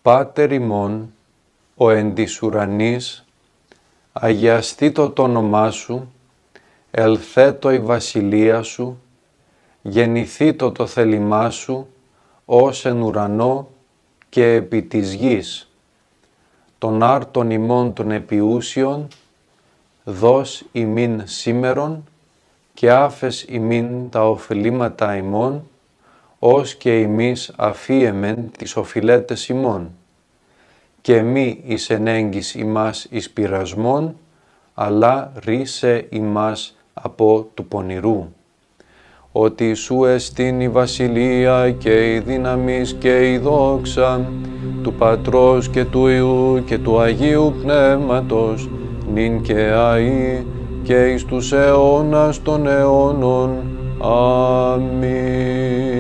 Πάτερ ημών, ο εν της ουρανής, αγιαστήτω το όνομά σου, ελθέτω η βασιλεία σου, γεννηθήτω το θέλημά σου, ως εν ουρανό και επί της γης. Τον άρτον ημών των επιούσιων, δώσ' ημίν σήμερον, και άφες ημίν τα οφειλήματα ημών, ως και ημείς αφίεμεν τις οφειλέτες ημών. Και μη εις ενέγγις ημάς εις πειρασμόν, αλλά ρίσε ημάς από του πονηρού. Ότι σου εστίν η βασιλεία και η δύναμις και η δόξα του Πατρός και του Υιού και του Αγίου Πνεύματος, νυν και αεί και εις τους αιώνας των αιώνων. Αμήν.